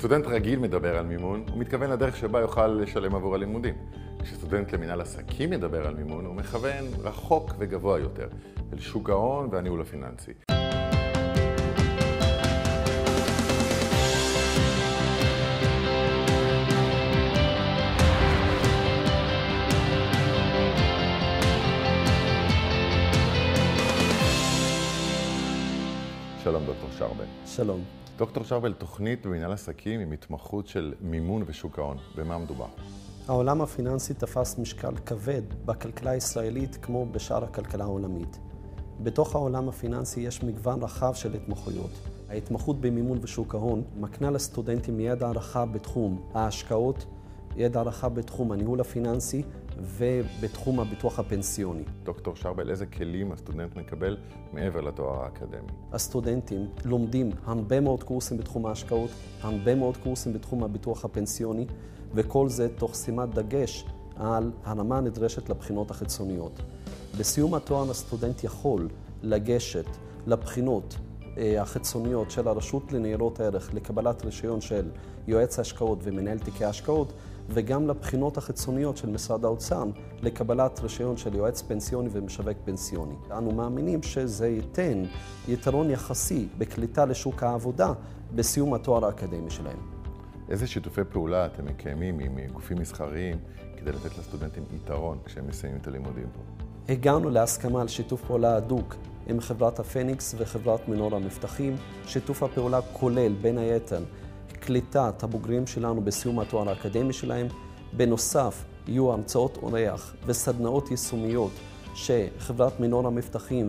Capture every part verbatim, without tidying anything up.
כשסטודנט רגיל מדבר על מימון, הוא מתכוון לדרך שבה יוכל לשלם עבור הלימודים. כשסטודנט למינהל עסקים מדבר על מימון, הוא מכוון רחוק וגבוה יותר, אל שוק ההון והניהול הפיננסי. שלום דוקטור שרבל. שלום. דוקטור שרבל, תוכנית במינהל עסקים עם התמחות של מימון ושוק ההון. במה מדובר? העולם הפיננסי תפס משקל כבד בכלכלה הישראלית כמו בשאר הכלכלה העולמית. בתוך העולם הפיננסי יש מגוון רחב של התמחויות. ההתמחות במימון ושוק ההון מקנה לסטודנטים ידע רחב בתחום ההשקעות, ידע רחב בתחום הניהול הפיננסי ובתחום הביטוח הפנסיוני. דוקטור שרבל, איזה כלים הסטודנט מקבל מעבר לתואר האקדמי? הסטודנטים לומדים הרבה מאוד קורסים בתחום ההשקעות, הרבה מאוד קורסים בתחום הביטוח הפנסיוני, וכל זה תוך שימת דגש על הרמה הנדרשת לבחינות החיצוניות. בסיום התואר הסטודנט יכול לגשת לבחינות החיצוניות של הרשות לניירות ערך לקבלת רישיון של יועץ ההשקעות ומנהל תיקי ההשקעות, וגם לבחינות החיצוניות של משרד האוצר לקבלת רישיון של יועץ פנסיוני ומשווק פנסיוני. אנו מאמינים שזה ייתן יתרון יחסי בקליטה לשוק העבודה בסיום התואר האקדמי שלהם. איזה שיתופי פעולה אתם מקיימים עם גופים מסחריים כדי לתת לסטודנטים יתרון כשהם מסיימים את הלימודים פה? הגענו להסכמה על שיתוף פעולה הדוק עם חברת הפניקס וחברת מנור המבטחים. שיתוף הפעולה כולל בין היתר קליטת הבוגרים שלנו בסיום התואר האקדמי שלהם. בנוסף, יהיו הרצאות אורח וסדנאות יישומיות שחברת מנור המבטחים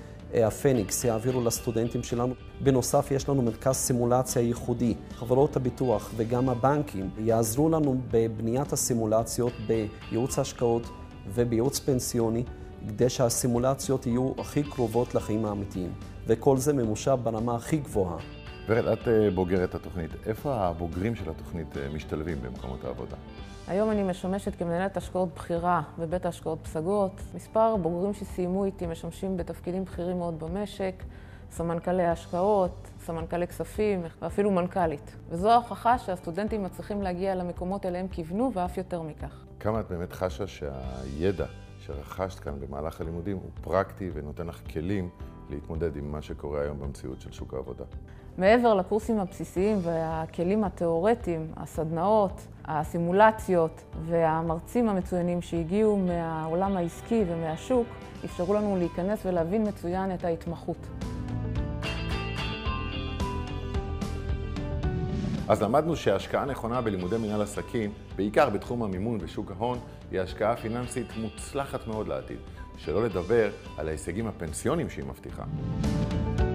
והפניקס יעבירו לסטודנטים שלנו. בנוסף, יש לנו מרכז סימולציה ייחודי. חברות הביטוח וגם הבנקים יעזרו לנו בבניית הסימולציות בייעוץ השקעות ובייעוץ פנסיוני, כדי שהסימולציות יהיו הכי קרובות לחיים האמיתיים. וכל זה ממושב ברמה הכי גבוהה. ורד, את בוגרת התוכנית. איפה הבוגרים של התוכנית משתלבים במקומות העבודה? היום אני משמשת כמנהלת השקעות בחירה בבית ההשקעות פסגות. מספר בוגרים שסיימו איתי משמשים בתפקידים בכירים מאוד במשק, סמנכ"לי השקעות, סמנכ"לי כספים ואפילו מנכ"לית. וזו ההוכחה שהסטודנטים מצליחים להגיע למקומות אליהם כיוונו ואף יותר מכך. כמה את באמת חשה שהידע שרכשת כאן במהלך הלימודים הוא פרקטי ונותן לך כלים להתמודד עם מה שקורה היום במציאות של שוק העבודה? מעבר לקורסים הבסיסיים והכלים התיאורטיים, הסדנאות, הסימולציות והמרצים המצוינים שהגיעו מהעולם העסקי ומהשוק, אפשרו לנו להיכנס ולהבין מצוין את ההתמחות. אז למדנו שההשקעה נכונה בלימודי מנהל עסקים, בעיקר בתחום המימון ושוק ההון, היא השקעה פיננסית מוצלחת מאוד לעתיד. שלא לדבר על ההישגים הפנסיוניים שהיא מבטיחה.